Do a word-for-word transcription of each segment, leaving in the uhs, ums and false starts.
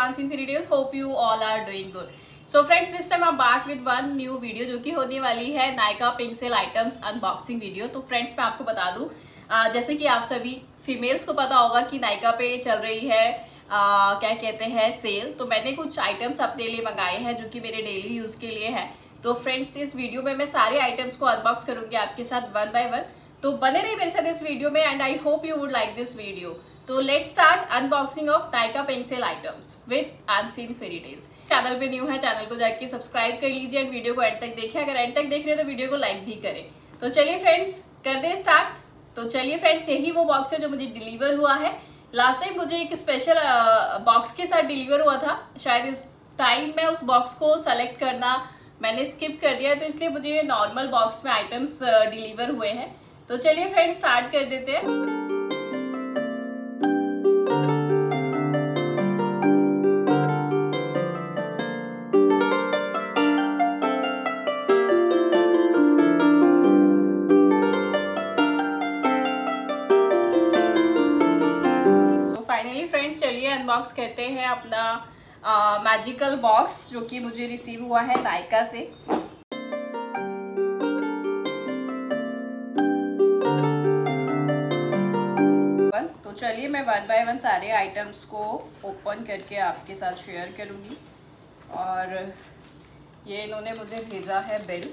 Unseen Fairy Tales. Hope you all are doing good. So friends, this time I'm back with one new video जो कि होने वाली है Nykaa pink sale items unboxing video. तो friends मैं आपको बता दूं, जैसे कि आप सभी फीमेल्स को पता होगा कि नायका पे चल रही है आ, क्या कहते हैं सेल। तो मैंने कुछ आइटम्स अपने लिए मंगाए हैं जो कि मेरे डेली यूज़ के लिए है। तो फ्रेंड्स इस वीडियो में मैं सारे आइटम्स को अनबॉक्स करूँगी आपके साथ वन बाय वन। तो बने रहिए मेरे साथ इस वीडियो में and I hope you would like this video. तो let's start unboxing of Nykaa pink sale items with unseen fairy tales. Channel पे न्यू है, चैनल को जाके सब्सक्राइब कर लीजिए एंड वीडियो को एंड तक देखिए। अगर एंड तक देख रहे हैं तो वीडियो को लाइक भी करें। तो चलिए फ्रेंड्स कर दे स्टार्ट। तो चलिए फ्रेंड्स, यही वो बॉक्स है जो मुझे डिलीवर हुआ है। लास्ट टाइम मुझे एक स्पेशल बॉक्स के साथ डिलीवर हुआ था, शायद इस टाइम मैं उस बॉक्स को सेलेक्ट करना मैंने स्किप कर दिया है, तो इसलिए मुझे नॉर्मल बॉक्स में आइटम्स डिलीवर हुए हैं। तो चलिए फ्रेंड्स स्टार्ट कर देते हैं। सो फाइनली फ्रेंड्स चलिए अनबॉक्स करते हैं अपना मैजिकल बॉक्स जो कि मुझे रिसीव हुआ है नायका से। तो चलिए मैं वन बाय वन सारे आइटम्स को ओपन करके आपके साथ शेयर करूंगी। और ये इन्होंने मुझे भेजा है बिल।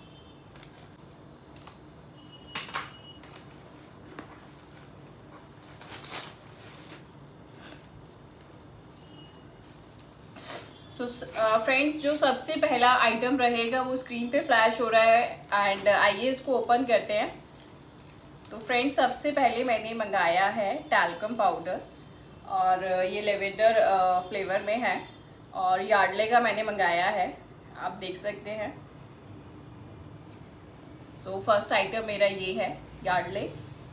सो फ्रेंड्स जो सबसे पहला आइटम रहेगा वो स्क्रीन पे फ्लैश हो रहा है एंड आइए इसको ओपन करते हैं। तो फ्रेंड्स सबसे पहले मैंने मंगाया है टैल्कम पाउडर और ये लेवेंडर फ्लेवर में है और यार्डले का मैंने मंगाया है, आप देख सकते हैं। सो फर्स्ट आइटम मेरा ये है यार्डले।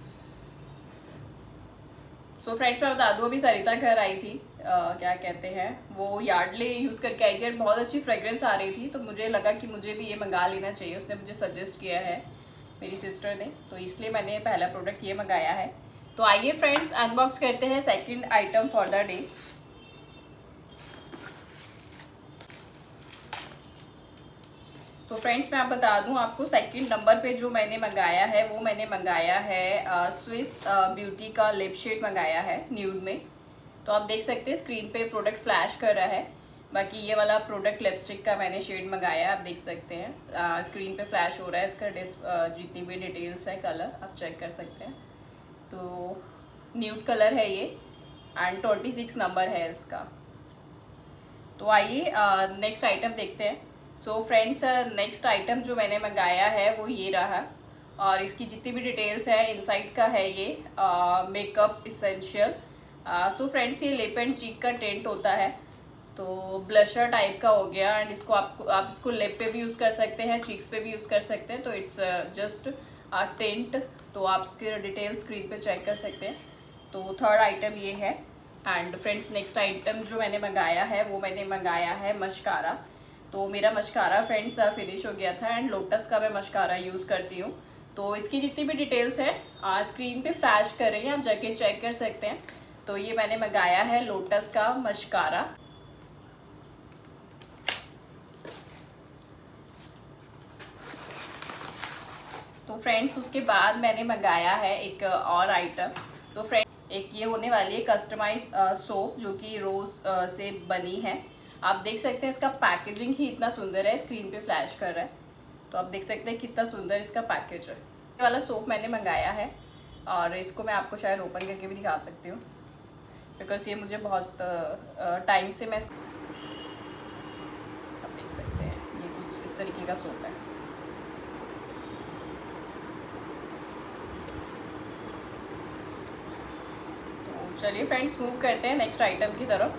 सो फ्रेंड्स मैं बता दूँ, अभी सरिता घर आई थी, uh, क्या कहते हैं वो यार्डले यूज़ करके आई थी और बहुत अच्छी फ्रेग्रेंस आ रही थी। तो मुझे लगा कि मुझे भी ये मंगा लेना चाहिए, उसने मुझे सजेस्ट किया है मेरी सिस्टर ने, तो इसलिए मैंने पहला प्रोडक्ट ये मंगाया है। तो आइए फ्रेंड्स अनबॉक्स करते हैं second item for the day. तो फ्रेंड्स मैं आप बता दूं आपको, सेकंड नंबर पे जो मैंने मंगाया है वो मैंने मंगाया है स्विस ब्यूटी का लिप शेड मंगाया है न्यूड में। तो आप देख सकते हैं स्क्रीन पे प्रोडक्ट फ्लैश कर रहा है। बाकी ये वाला प्रोडक्ट लिपस्टिक का मैंने शेड मंगाया है, आप देख सकते हैं स्क्रीन पे फ्लैश हो रहा है। इसका डिस जितनी भी डिटेल्स है कलर आप चेक कर सकते हैं। तो न्यूड कलर है ये एंड ट्वेंटी सिक्स नंबर है इसका। तो आइए नेक्स्ट आइटम देखते हैं। सो फ्रेंड्स नेक्स्ट आइटम जो मैंने मंगाया है वो ये रहा और इसकी जितनी भी डिटेल्स है इनसाइड का है ये मेकअप इसेंशियल। सो फ्रेंड्स ये लिप एंड चीक का टेंट होता है, तो ब्लशर टाइप का हो गया एंड इसको आप आप इसको लिप पे भी यूज़ कर सकते हैं, चीक्स पे भी यूज़ कर सकते हैं। तो इट्स जस्ट अ टेंट, तो आप इसके डिटेल्स स्क्रीन पे चेक कर सकते हैं। तो थर्ड आइटम ये है एंड फ्रेंड्स नेक्स्ट आइटम जो मैंने मंगाया है वो मैंने मंगाया है मस्कारा। तो मेरा मस्कारा फ्रेंड्स फिनिश हो गया था एंड लोटस का मैं मस्कारा यूज़ करती हूँ। तो इसकी जितनी भी डिटेल्स है स्क्रीन पे फ्लैश कर रही हैं, आप जाके चेक कर सकते हैं। तो ये मैंने मंगाया है लोटस का मस्कारा। तो फ्रेंड्स उसके बाद मैंने मंगाया है एक और आइटम। तो फ्रेंड एक ये होने वाली है कस्टमाइज सोप जो कि रोज़ से बनी है। आप देख सकते हैं इसका पैकेजिंग ही इतना सुंदर है, स्क्रीन पे फ्लैश कर रहा है। तो आप देख सकते हैं कितना सुंदर इसका पैकेज है। ये वाला सोप मैंने मंगाया है और इसको मैं आपको शायद ओपन करके भी दिखा सकती हूँ, बिकॉज ये मुझे बहुत टाइम से मैं, आप देख सकते हैं ये कुछ इस तरीके का सोप है। तो चलिए फ्रेंड्स मूव करते हैं नेक्स्ट आइटम की तरफ।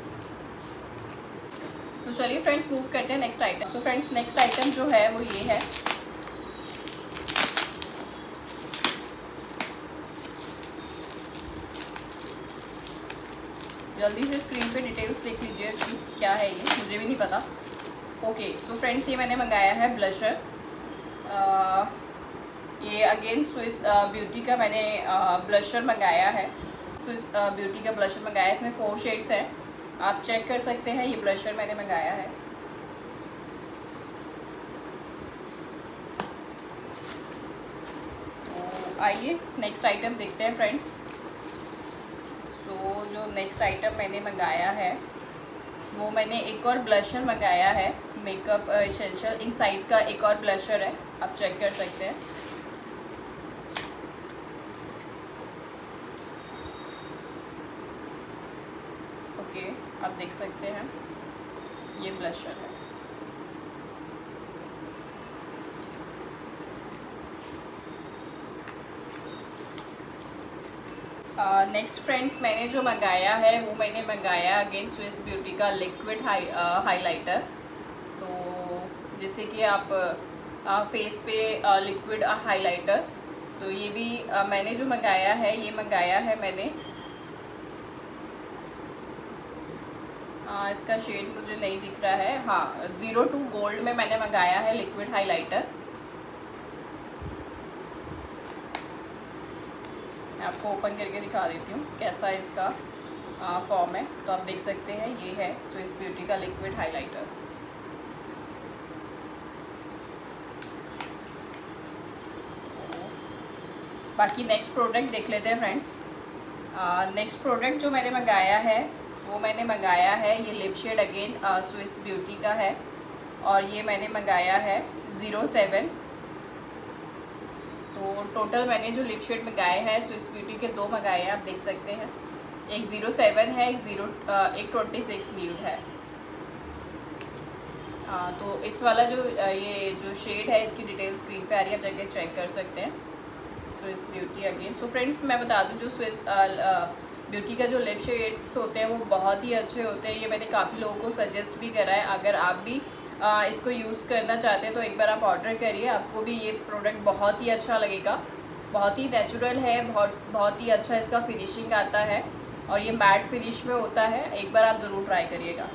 तो चलिए फ्रेंड्स मूव करते हैं नेक्स्ट आइटम। तो फ्रेंड्स नेक्स्ट आइटम जो है वो ये है। जल्दी से स्क्रीन पे डिटेल्स देख लीजिए इसकी क्या है, ये मुझे भी नहीं पता। ओके तो फ्रेंड्स ये मैंने मंगाया है ब्लशर। आ, ये अगेन स्विस ब्यूटी का मैंने ब्लशर मंगाया है। स्विस ब्यूटी का ब्लशर मंगाया है, इसमें फोर शेड्स हैं आप चेक कर सकते हैं, ये ब्लशर मैंने मंगाया है। तो आइए नेक्स्ट आइटम देखते हैं फ्रेंड्स। सो so, जो नेक्स्ट आइटम मैंने मंगाया है वो मैंने एक और ब्लशर मंगाया है, मेकअप एसेंशियल इनसाइड का एक और ब्लशर है, आप चेक कर सकते हैं। ओके, आप देख सकते हैं ये ब्लशर है। नेक्स्ट uh, फ्रेंड्स मैंने जो मंगाया है वो मैंने मंगाया अगेन स्विस ब्यूटी का लिक्विड हाई हाइलाइटर। तो जैसे कि आप uh, फेस पे लिक्विड uh, हाइलाइटर, तो ये भी uh, मैंने जो मंगाया है ये मंगाया है मैंने uh, इसका शेड मुझे नहीं दिख रहा है, हाँ ज़ीरो टू गोल्ड में मैंने मंगाया है लिक्विड हाइलाइटर। आपको ओपन करके दिखा देती हूँ कैसा इसका फॉर्म है। तो आप देख सकते हैं ये है स्विस ब्यूटी का लिक्विड हाइलाइटर। बाकी नेक्स्ट प्रोडक्ट देख लेते हैं फ्रेंड्स। नेक्स्ट प्रोडक्ट जो मैंने मंगाया है वो मैंने मंगाया है ये lip shade again Swiss beauty का है, और ये मैंने मंगाया है ज़ीरो सेवन। तो टोटल मैंने जो लिप शेड मंगाए हैं स्विस ब्यूटी के दो मंगाए हैं, आप देख सकते हैं, एक ज़ीरो सेवन है, एक ज़ीरो एक ट्वेंटी सिक्स न्यूड है। आ, तो इस वाला जो ये जो शेड है इसकी डिटेल स्क्रीन पे आ रही है, आप जाके चेक कर सकते हैं। Swiss beauty again. So friends मैं बता दूं जो स्विस ब्यूटी का जो लिप शेड्स होते हैं वो बहुत ही अच्छे होते हैं। ये मैंने काफ़ी लोगों को सजेस्ट भी करा है। अगर आप भी आ, इसको यूज़ करना चाहते हैं तो एक बार आप ऑर्डर करिए, आपको भी ये प्रोडक्ट बहुत ही अच्छा लगेगा। बहुत ही नेचुरल है, बहुत बहुत ही अच्छा इसका फिनिशिंग आता है, और ये मैट फिनिश में होता है। एक बार आप ज़रूर ट्राई करिएगा।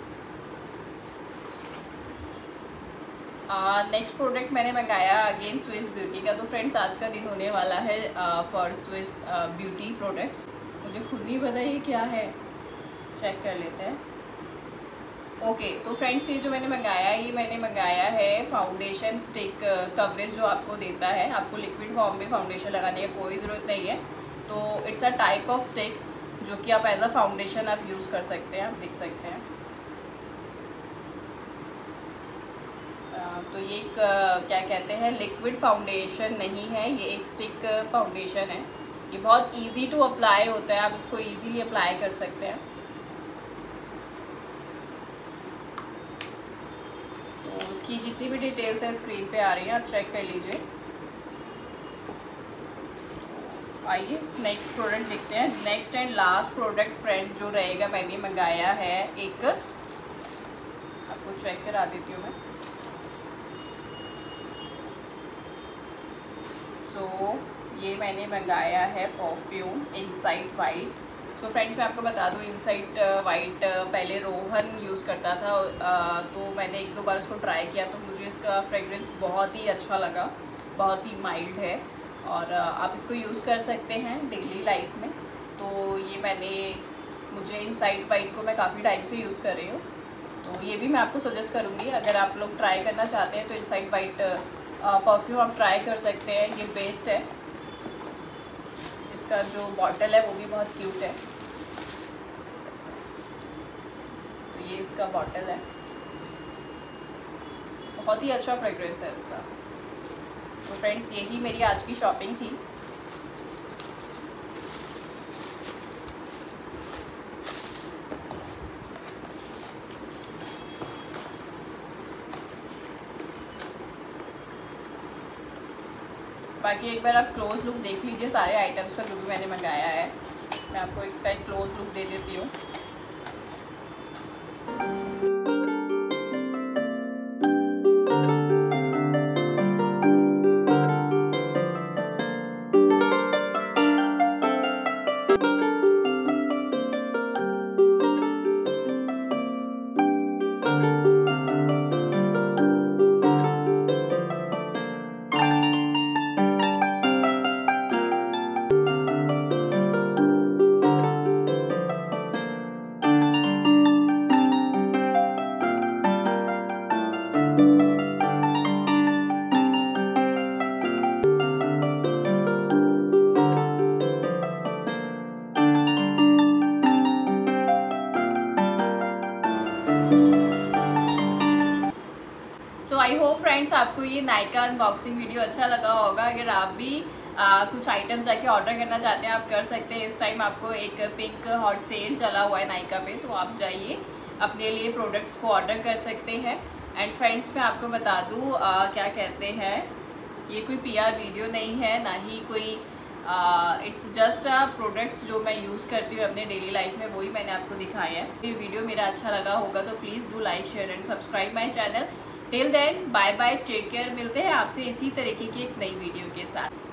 नेक्स्ट प्रोडक्ट मैंने मंगाया अगेन स्विस ब्यूटी का। तो फ्रेंड्स आज का दिन होने वाला है फॉर स्विस ब्यूटी प्रोडक्ट्स। मुझे खुद नहीं पता ये क्या है, चेक कर लेते हैं। ओके okay, तो फ्रेंड्स ये जो मैंने मंगाया है ये मैंने मंगाया है फाउंडेशन स्टिक कवरेज जो आपको देता है। आपको लिक्विड फॉर्म में फाउंडेशन लगाने की कोई ज़रूरत नहीं है। तो it's a type of stick जो कि आप एज अ फाउंडेशन आप यूज़ कर सकते हैं, आप देख सकते हैं। तो ये एक क्या कहते हैं लिक्विड फाउंडेशन नहीं है, ये एक स्टिक फाउंडेशन है। ये बहुत इजी टू अप्लाई होता है, आप इसको इजीली अप्लाई कर सकते हैं। तो इसकी जितनी भी डिटेल्स हैं स्क्रीन पे आ रही हैं, आप चेक कर लीजिए। आइए नेक्स्ट प्रोडक्ट देखते हैं। Next and last product friend जो रहेगा मैंने मंगाया है एक, आपको चेक करा देती हूँ मैं। सो so, ये मैंने मंगाया है perfume inside white. So friends मैं आपको बता दूँ इनसाइड वाइट पहले रोहन यूज़ करता था, तो मैंने एक दो बार उसको ट्राई किया तो मुझे इसका फ्रेगरेंस बहुत ही अच्छा लगा, बहुत ही माइल्ड है, और आप इसको यूज़ कर सकते हैं डेली लाइफ में। तो ये मैंने मुझे इनसाइड वाइट को मैं काफ़ी टाइम से यूज़ कर रही हूँ, तो ये भी मैं आपको सजेस्ट करूँगी। अगर आप लोग ट्राई करना चाहते हैं तो इनसाइड वाइट परफ्यूम आप ट्राई कर सकते हैं, ये बेस्ट है। इसका जो बॉटल है वो भी बहुत क्यूट है, तो ये इसका बॉटल है, बहुत ही अच्छा फ्रेग्रेंस है इसका। तो फ्रेंड्स यही मेरी आज की शॉपिंग थी। बाकी एक बार आप क्लोज लुक देख लीजिए सारे आइटम्स का जो भी मैंने मंगाया है। मैं आपको इसका एक क्लोज लुक दे देती हूँ। आपको ये नायका अनबॉक्सिंग वीडियो अच्छा लगा होगा। अगर आप भी आ, कुछ आइटम जाके ऑर्डर करना चाहते हैं आप कर सकते हैं। इस टाइम आपको एक पिंक हॉट सेल चला हुआ है नायका पे, तो आप जाइए अपने लिए प्रोडक्ट्स को ऑर्डर कर सकते हैं। एंड फ्रेंड्स मैं आपको बता दूँ क्या कहते हैं, ये कोई पीआर वीडियो नहीं है, ना ही कोई इट्स जस्ट अ प्रोडक्ट्स जो मैं यूज़ करती हूँ अपने डेली लाइफ में, वही मैंने आपको दिखाया है। ये वीडियो मेरा अच्छा लगा होगा तो please do like share and subscribe my channel. Till then bye bye, take care. मिलते हैं आपसे इसी तरीके की एक नई वीडियो के साथ।